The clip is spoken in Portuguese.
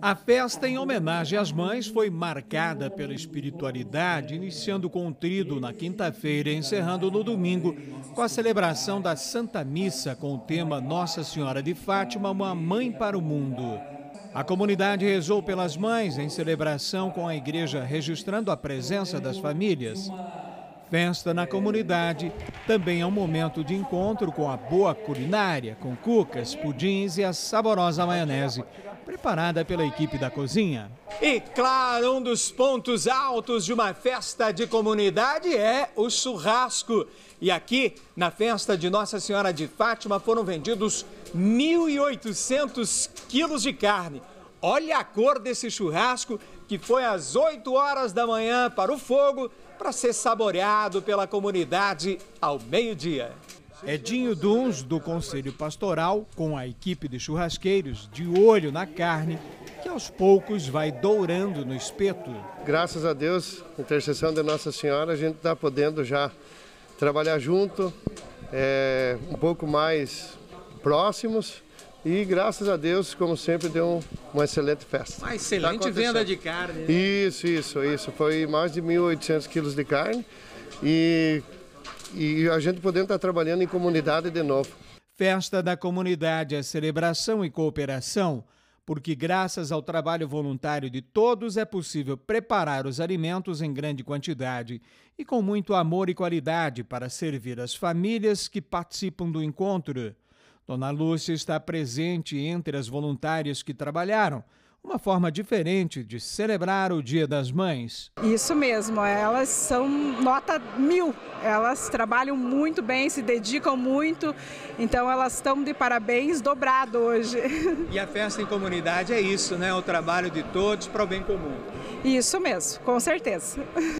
A festa em homenagem às mães foi marcada pela espiritualidade, iniciando com um tríduo na quinta-feira e encerrando no domingo com a celebração da Santa Missa com o tema Nossa Senhora de Fátima, uma mãe para o mundo. A comunidade rezou pelas mães em celebração com a igreja registrando a presença das famílias. Festa na comunidade também é um momento de encontro com a boa culinária, com cucas, pudins e a saborosa maionese, preparada pela equipe da cozinha. E claro, um dos pontos altos de uma festa de comunidade é o churrasco. E aqui, na festa de Nossa Senhora de Fátima, foram vendidos 1.800 quilos de carne. Olha a cor desse churrasco, que foi às 8 horas da manhã para o fogo, para ser saboreado pela comunidade ao meio-dia. Edinho Duns, do Conselho Pastoral, com a equipe de churrasqueiros, de olho na carne, que aos poucos vai dourando no espeto. Graças a Deus, intercessão de Nossa Senhora, a gente está podendo já trabalhar junto, um pouco mais próximos. E graças a Deus, como sempre, deu uma excelente festa. Uma excelente venda de carne. Né? Isso. Foi mais de 1.800 quilos de carne e a gente podendo estar trabalhando em comunidade de novo. Festa da comunidade é celebração e cooperação, porque graças ao trabalho voluntário de todos é possível preparar os alimentos em grande quantidade e com muito amor e qualidade para servir as famílias que participam do encontro. Dona Lúcia está presente entre as voluntárias que trabalharam, uma forma diferente de celebrar o Dia das Mães. Isso mesmo, elas são nota 1000, elas trabalham muito bem, se dedicam muito, então elas estão de parabéns dobrado hoje. E a festa em comunidade é isso, né? O trabalho de todos para o bem comum. Isso mesmo, com certeza.